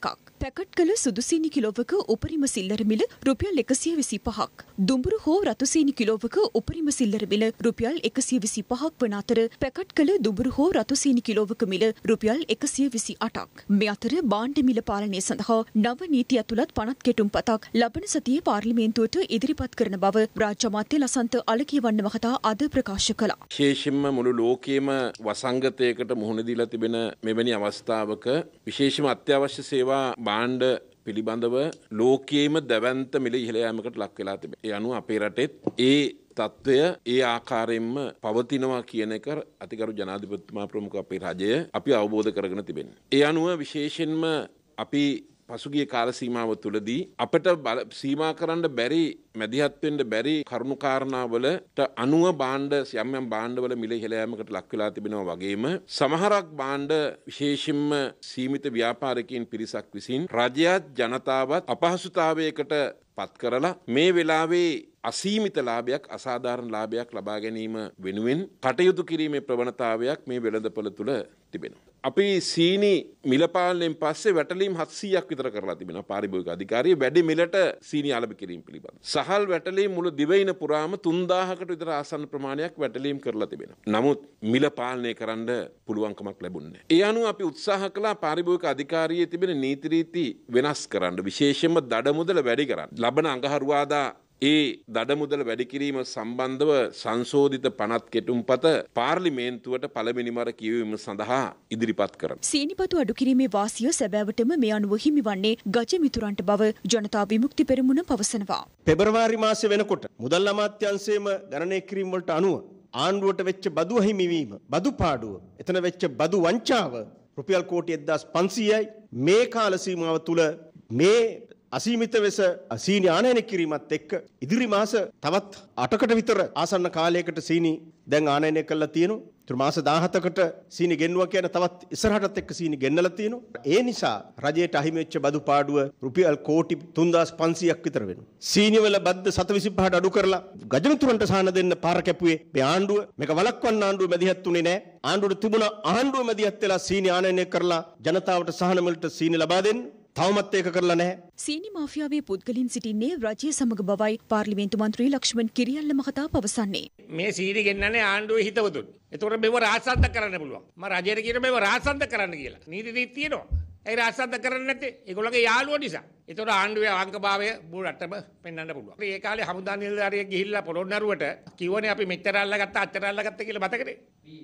S5: 201ක්. පැකට් කළ සුදු සීනි කිලෝවක උපරිම සිල්ලර මිල රුපියල් 125ක්. දුඹුරු හෝ රතු සීනි කිලෝවක උපරිම සිල්ලර මිල රුපියල් 125ක් වන අතර පැකට් කළ දුඹුරු හෝ රතු සීනි කිලෝවක මිල රුපියල් 128ක්. මේ අතර භාණ්ඩ මිල පාලනය සඳහා නව නීති ඇතුළත් පනත් කෙටුම්පතක් ලබන සතියේ පාර්ලිමේන්තුවට ඉදිරිපත් කරන බව රාජ්‍ය අමාත්‍ය ලසන්ත අලකියවන්න මහතා අද ප්‍රකාශ කළා.
S3: විශේෂයෙන්ම මුළු ලෝකයේම වසංගතයකට මුහුණ දීලා තිබෙන මෙවැනි අවස්ථාවක විශේෂම අත්‍යවශ්‍ය සේවා භාණ්ඩ පිළිබඳව ලෝකයේම දැවැන්ත මිල ඉහළ යාමකට ලක් වෙලා තිබෙනවා. ඒ අනුව අපේ රටෙත් ඒ තත්ත්වය ඒ ආකාරයෙන්ම පවතිනවා කියන එක අතිගරු ජනාධිපතිතුමා ප්‍රමුඛ අපේ රජය අපි අවබෝධ කරගෙන තිබෙනවා. ඒ අනුව විශේෂයෙන්ම අපි පසුගිය කාල සීමාව තුළදී අපට සීමා කරන්න බැරි මැදිහත් වෙන්න බැරි කරුණු කාරණාවලට අනුව භාණ්ඩ යම් භාණ්ඩවල මිල ඉහළ යාමකට ලක් වෙලා තිබෙනවා වගේම සමහරක් භාණ්ඩ විශේෂයෙන්ම සීමිත ව්‍යාපාරිකයන් පිරිසක් විසින් රජයත් ජනතාවත් අපහසුතාවයකට පත් කරලා මේ වෙලාවේ අසීමිත ලාභයක් අසාධාරණ ලාභයක් ලබා ගැනීම වෙනුවෙන් කටයුතු කිරීමේ ප්‍රවණතාවයක් මේ වෙළඳපොළ තුළ තිබෙනවා. අපි සීනි මිල පාලනයෙන් පස්සේ වැටලීම් 700ක් විතර කරලා තිබෙනවා පාරිභෝගික අධිකාරිය වැඩි මිලට සීනි අලෙවි කිරීම පිළිබඳව. සහල් වැටලීම් මුළු දිවයින පුරාම 3000කට විතර ආසන්න ප්‍රමාණයක් වැටලීම් කරලා තිබෙනවා. නමුත් මිල පාලනය කරන්න පුළුවන්කමක් ලැබුණේ නැහැ. ඒ අනුව අපි උත්සාහ කළා පාරිභෝගික අධිකාරියේ තිබෙන නීති රීති වෙනස් කරන්න විශේෂයෙන්ම දඩ මුදල වැඩි කරන්න. ලබන අඟහරුවාදා ඒ දඩ මුදල වැඩි කිරීම සම්බන්ධව සංශෝධිත පනත් කෙටුම්පත පාර්ලිමේන්තුවට පළවෙනිවර කියවීම සඳහා ඉදිරිපත් කරනවා.
S5: සීනිපතු අඩු කිරීමේ වාසිය සැබෑවටම මේ අනුව හිමිවන්නේ ගජ මිතුරන්ට බව ජනතා විමුක්ති පෙරමුණ පවසනවා.
S19: පෙබරවාරි මාසෙ වෙනකොට මුදල් අමාත්‍යාංශයේම ගණනය කිරීම වලට අනුව ආණ්ඩුවට වෙච්ච බදු හිමිවීම, බදු පාඩුව, එතන වෙච්ච බදු වංචාව රුපියල් කෝටි 1500යි. මේ කාල සීමාව තුල මේ අසීමිත වෙස සීනි ආනයනය කිරීමත් එක්ක ඉදිරි මාස තවත් 8කට විතර ආසන්න කාලයකට සීනි දැන් ආනයනය කරලා තියෙනවා. ඒතර මාස 17කට සීනි ගෙන්නුවා කියන තවත් ඉස්සරහටත් එක්ක සීනි ගෙන්නලා තියෙනවා. ඒ නිසා රජයට අහිමි වෙච්ච බදු පාඩුව රුපියල් කෝටි 3500ක් විතර වෙනවා. සීනි වල බද්ද 725ට අඩු කරලා ගජමිතුරන්ට සාහන දෙන්න පාර කැපුවේ මේ ආණ්ඩුව. මේක වළක්වන්න ආණ්ඩුව මැදිහත් උනේ නැහැ. ආණ්ඩුවට තිබුණ ආණ්ඩුව මැදිහත් වෙලා සීනි ආනයනය කරලා ජනතාවට සහන වලට සීනි ලබා දෙන්න. තවමත් ඒක කරලා නැහැ.
S5: සීනි මාෆියාවේ පුද්ගලින් සිටින්නේ රජය සමග බවයි පාර්ලිමේන්තු මන්ත්‍රී ලක්ෂ්මන් කිරියල්ල මහතා පවසන්නේ.
S14: මේ සීනි ගෙන්නන්නේ ආණ්ඩුවේ හිතවතුන්. ඒතකොට මේව රාජසන්ත කරන්න පුළුවන්. මම රජයට කියන මේව රාජසන්ත කරන්න කියලා. නීති රීති තියෙනවා. ඒ රාජසන්ත කරන්නේ නැත්තේ ඒගොල්ලෝගේ යාළුවෝ නිසා. ඒතකොට ආණ්ඩුවේ අවංකභාවය බුරටම පෙන්වන්න පුළුවන්. ඒ කාලේ හමුදා නිලධාරියෙක් ගිහිල්ලා පොළොන්නරුවට කිව්වනේ අපි මෙච්චර අල්ලගත්තා අච්චර අල්ලගත්තා කියලා මතකනේ.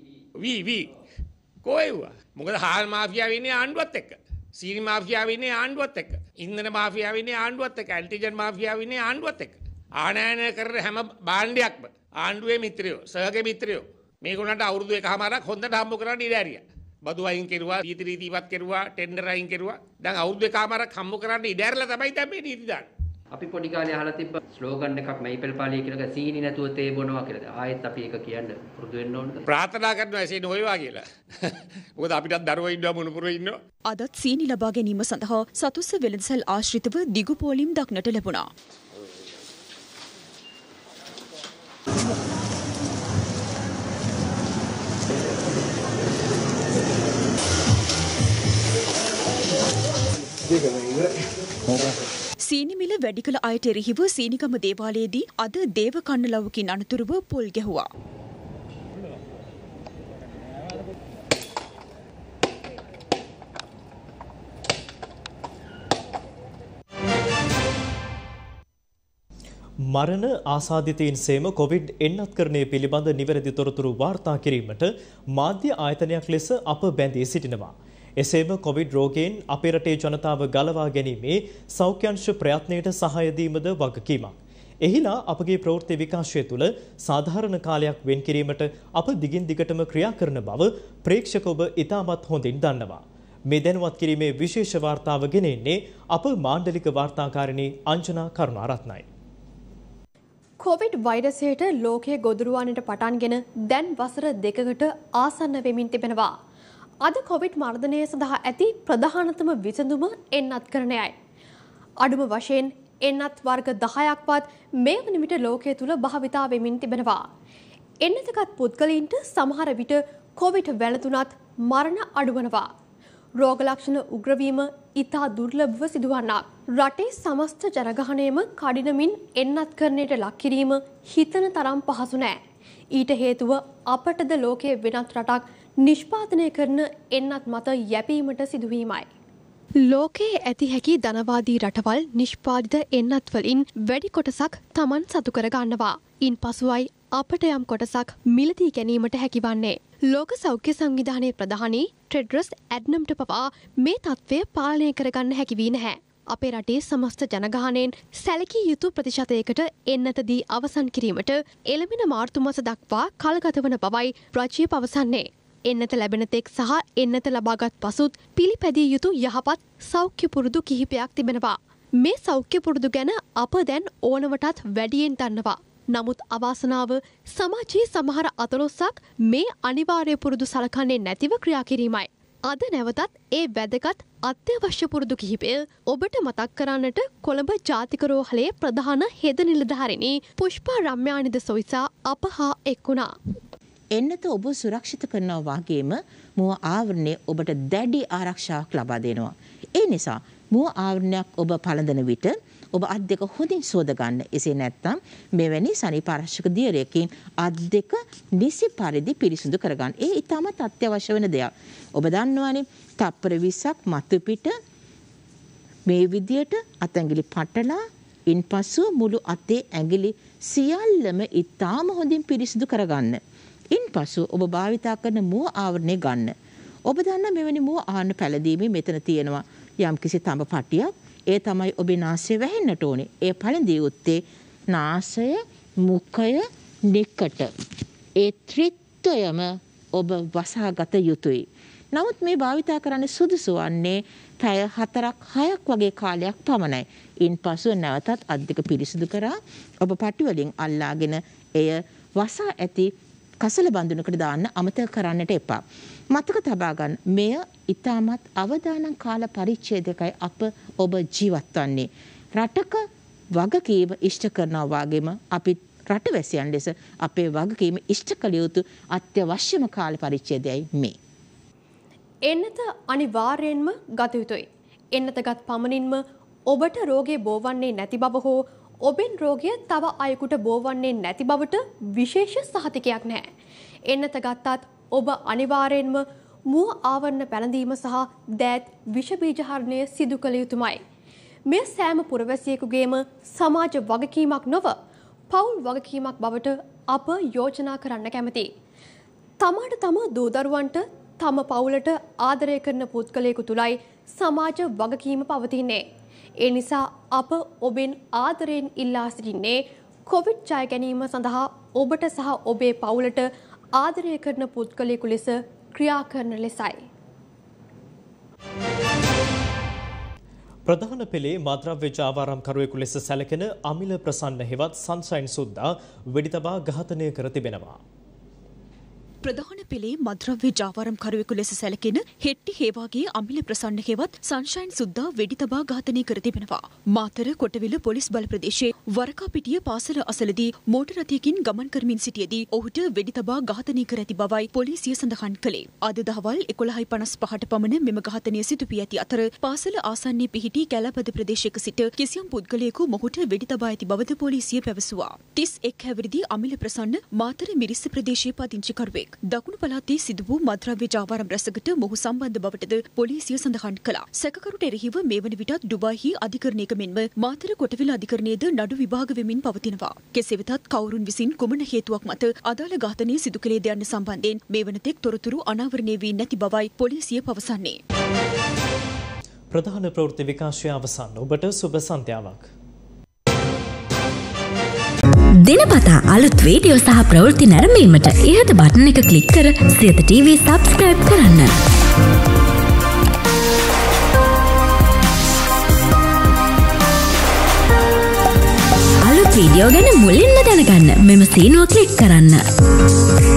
S14: වී කොහෙව්වා. මොකද හාල් මාෆියාව ඉන්නේ ආණ්ඩුවත් එක්ක. සීනි මාෆියාව ඉන්නේ ආණ්ඩුවත් එක්ක. ඉන්ධන මාෆියාව ඉන්නේ ආණ්ඩුවත් එක්ක. ඇන්ටිජන් මාෆියාව ඉන්නේ ආණ්ඩුවත් එක්ක. ආනයනය කරන හැම භාණ්ඩයක්ම ආණ්ඩුවේ මිත්‍රයෝ, සහගේ මිත්‍රයෝ මේගොල්ලන්ට අවුරුදු එකමාරක් හොඳට හම්බ කරන්න ඉඩ ඇරියා. බදු අයින් කෙරුවා, නීති රීති ඉවත් කෙරුවා, ටෙන්ඩර් අයින් කෙරුවා. දැන් අවුරුදු එකමාරක් හම්බ කරන්න ඉඩ ඇරලා තමයි දැන් මේ නීති දාන්නේ.
S20: අපි පොඩි කාලේ අහලා තිබ්බ ස්ලෝගන් එකක් මයිපල් පාලිය කියලා සීනි නැතුව තේ බොනවා කියලා. ආයෙත් අපි ඒක කියන්න පුරුදු වෙන්න ඕනද?
S14: ප්‍රාර්ථනා කරනවා එසේ නොවේවා කියලා. මොකද අපිටත් දරුවෝ ඉන්නවා මුණුපුරේ ඉන්නවා.
S5: අදත් සීනි ලබා ගැනීම සඳහා සතුස්ස වෙළඳසල් ආශ්‍රිතව දිගු පෝලිම් දක්නට ලැබුණා. සීනි මිල වැඩි කළ අයට එරෙහිව සීනිගම දේවාලයේදී අද දේව කන්නලවකින් අනතුරුව පොල් ගැහුවා.
S1: මරණ ආසාදිතයින් සේම කොවිඩ් එන්නත්කරණය පිළිබඳ නිවැරදි තොරතුරු වාර්තා කිරීමට මාධ්‍ය ආයතනයක් ලෙස අප බැඳී සිටිනවා. එසේම කොවිඩ් රෝගයෙන් අපේ රටේ ජනතාව ගලවා ගැනීමේ සෞඛ්‍යංශ ප්‍රයත්නයට සහාය දීමද වගකීමක්. එහිලා අපගේ ප්‍රවෘත්ති විකාශය තුළ සාධාරණ කාලයක් වෙන් කිරීමට අප දිගින් දිගටම ක්‍රියා කරන බව ප්‍රේක්ෂක ඔබ ඉතාමත් හොඳින් දන්නවා. මේ දැනුවත් කිරීමේ විශේෂ වාර්තාව ගෙන එන්නේ අප මාණ්ඩලික වාර්තාකාරිණී අංජනා කරුණාරත්නයි.
S7: කොවිඩ් වෛරසයට ලෝකයේ ගොදුරුවන්නට පටන්ගෙන දැන් වසර 2කට ආසන්න වෙමින් තිබෙනවා. අද කොවිඩ් මර්ධනය සඳහා ඇති ප්‍රධානතම විසඳුම එන්නත්කරණයයි. අඩුම වශයෙන් එන්නත් වර්ග 10ක්වත් මේ වන විට ලෝකයේ තුල භාවිතා වෙමින් තිබෙනවා. එන්නතගත් පුද්ගලයින්ට සමහර විට කොවිඩ් වැළඳුනත් මරණ අඩුවනවා. රෝග ලක්ෂණ උග්‍රවීම ඉතා දුර්ලභව සිදුවන්නක්. රටේ සමස්ත ජනගහනයම කඩිනමින් එන්නත්කරණයට ලක් කිරීම හිතන තරම් පහසු නෑ. ඊට හේතුව අපටද ලෝකයේ වෙනත් රටක් නිෂ්පාදනය කරන එන්නත් මත යැපීමට සිදුවීමයි. ලෝකයේ ඇති හැකි ධනවාදී රටවල් නිෂ්පාදිත එන්නත් වලින් වැඩි කොටසක් Taman සතු කර ගන්නවා. ඉන් පසුවයි අපට යම් කොටසක් මිලදී ගැනීමට හැකිවන්නේ. ලෝක සෞඛ්‍ය සංවිධානයේ ප්‍රධානී ටෙඩ්‍රස් ඇඩ්නම්ට පවා මේ තත්ත්වය පාලනය කරගන්න හැකි වී නැහැ. අපේ රටේ සමස්ත ජනගහනයෙන් සැලකිය යුතු ප්‍රතිශතයකට එන්නතදී අවසන් කිරීමට එළඹෙන මාර්තු මාස දක්වා කල්ගත වන බවයි රජය පවසන්නේ. එන්නත ලැබෙන තෙක් සහ එන්නත ලබාගත් පසුත් පිළිපැදිය යුතු යහපත් සෞඛ්‍ය පුරුදු කිහිපයක් තිබෙනවා. මේ සෞඛ්‍ය පුරුදු ගැන අප දැන් ඕනවටත් වැඩියෙන් දන්නවා. නමුත් අවාසනාව සමාජයේ සමහර අතලොස්සක් මේ අනිවාර්ය පුරුදු සලකන්නේ නැතිව ක්‍රියා කිරීමයි. අද නැවතත් ඒ වැදගත් අත්‍යවශ්‍ය පුරුදු කිහිපය ඔබට මතක් කරන්නට කොළඹ ජාතික රෝහලේ ප්‍රධාන හෙද නිලධාරිණී පුෂ්පා රම්‍යානිද සොයිසා අප හා එක්වුණා.
S21: එන්නත ඔබ සුරක්ෂිත කරනවා වගේම මුව ආවරණය ඔබට දැඩි ආරක්ෂාවක් ලබා දෙනවා. ඒ නිසා මුව ආවරණයක් ඔබ පළඳන විට ඔබ අත් දෙක හොඳින් සෝද ගන්න. එසේ නැත්නම් මෙවැනි සනීපාරක්ෂක දියරයකින් අත් දෙක නිසි පරිදි පිරිසිදු කරගන්න. ඒ ඉතාමත් අත්‍යවශ්‍ය වෙන දෙයක්. ඔබ දන්නවනේ තප්පර 20ක් මතු පිට මේ විදියට අත් ඇඟිලි පටලා ඉන්පසු මුළු අතේ ඇඟිලි සියල්ලම ඉතාම හොඳින් පිරිසිදු කරගන්න. ඉන්පසු ඔබ භාවිතා කරන මුව ආවරණය ගන්න. ඔබ දන්න මෙවැනි මුව ආවරණ පැළඳීමේ මෙතන තියෙනවා යම්කිසි තඹ පටියක්. ඒ තමයි ඔබේ නාසය වැහෙන්නට ඕනේ. ඒ පැළඳිය යුත්තේ නාසය, මුඛය, නිකට. ඒ ත්‍රිත්වයම ඔබ වසාගත යුතුයි. නමුත් මේ භාවිතා කරන්න සුදුසු වන්නේ පැය 4ක් 6ක් වගේ කාලයක් පමණයි. ඉන්පසු නැවතත් අත් දෙක පිරිසිදු කරා ඔබ පටි වලින් අල්ලාගෙන එය වසා ඇති කසල බඳුනකට දාන්න අමතක කරන්නට එපා. මතක තබා ගන්න මෙය ඊටමත් අවදානම් කාල පරිච්ඡේදයකයි අප ඔබ ජීවත් වන්නේ. රටක වගකීම ඉෂ්ට කරනවා වගේම අපි රටවැසියන් ලෙස අපේ වගකීම ඉෂ්ට කළ යුතු අත්‍යවශ්‍යම කාල පරිච්ඡේදයයි මේ.
S7: එන්නත අනිවාර්යයෙන්ම ගත යුතුයි. එන්නතගත් පමණින්ම ඔබට රෝගය බෝවන්නේ නැති බව හෝ ඔබෙන් රෝගය තව අයෙකුට බෝවන්නේ නැති බවට විශේෂ සහතිකයක් නැහැ. එන්නත ගත්තත් ඔබ අනිවාර්යෙන්ම මුව ආවරණ පැළඳීම සහ දෑත් විෂ බීජහරණය සිදු කළ යුතුමයි. මේ සෑම පුරවැසියෙකුගේම සමාජ වගකීමක් නොව පවුල් වගකීමක් බවට අප යෝජනා කරන්න කැමතියි. තමාට තම දූදරුවන්ට තම පවුලට ආදරය කරන පුද්ගලයෙකු තුලයි සමාජ වගකීම පවතින්නේ. ඒ නිසා අප ඔබෙන් ආදරයෙන් ඉල්ලා සිටින්නේ කොවිඩ් ජය ගැනීම සඳහා ඔබට සහ ඔබේ පවුලට ආදරය කරන පුද්ගලයෙකු ලෙස ක්‍රියා කරන ලෙසයි.
S1: ප්‍රධාන පෙළේ මද්‍රව්‍ය ජාවාරම්කරුවෙකු ලෙස සැලකෙන අමිල ප්‍රසන්න හෙවත් සන්ෂයින් සුද්දා වෙඩි තබා ඝාතනය කර තිබෙනවා.
S5: ප්‍රධාන පෙළේ මද්‍රව්‍ය ජාවාරම්කරුවෙකු ලෙස සැලකෙන හෙට්ටි හේවාගේ අමිල ප්‍රසන්න හෙවත් සන්ෂයින් සුද්දා වෙඩි තබා ඝාතනය කර තිබෙනවා. මාතර කොටවිල පොලිස් බල ප්‍රදේශයේ වරකාපිටිය පාසල අසලදී මෝටර් රථයකින් ගමන් කරමින් සිටියේදී ඔහුට වෙඩි තබා ඝාතනය කර ඇති බවයි පොලිසිය සඳහන් කළේ. අද දහවල් 11:55ට පමණ මෙම ඝාතනය සිදු වී ඇති අතර පාසල ආසන්නයේ පිහිටි කැලපද ප්‍රදේශයක සිට කිසියම් පුද්ගලයෙකු මොහුට වෙඩි තබා ඇති බවද පොලිසිය පැවසුවා. 31 හැවිරිදි අමිල ප්‍රසන්න මාතර මිරිස්ස ප්‍රදේශයේ පදිංචිකරුවෙක්. දකුණු පළාතේ සිදු වූ මද්‍රව්‍ය ජාවාරම් රැසකට මොහු සම්බන්ධ බවටද පොලිසිය සඳහන් කළා. සැකකරුට එරෙහිව මේ වන විටත් ඩුබායිහි අධිකරණයක මෙන්ම මාතර කොටවිල අධිකරණයේද නඩු විභාග වෙමින් පවතිනවා. කෙසේ වෙතත් කවුරුන් විසින් කුමන හේතුවක් මත අදාළ ඝාතනය සිදු කළේද යන්න සම්බන්ධයෙන් මේ වනතෙක් තොරතුරු අනාවරණය වී නැති බවයි පොලිසිය පවසන්නේ.
S1: ප්‍රධාන ප්‍රවෘත්ති විකාශය අවසන්. ඔබට සුබ සන්ධ්‍යාවක්.
S22: දිනපතා අලුත් වීඩියෝ සහ ප්‍රවෘත්ති නැරඹීමට ඉහත බටන් එක ක්ලික් කර සියත TV සබ්ස්ක්‍රයිබ් කරන්න. අලුත් වීඩියෝ ගැන මුලින්ම දැනගන්න මෙම සීනුව ක්ලික් කරන්න.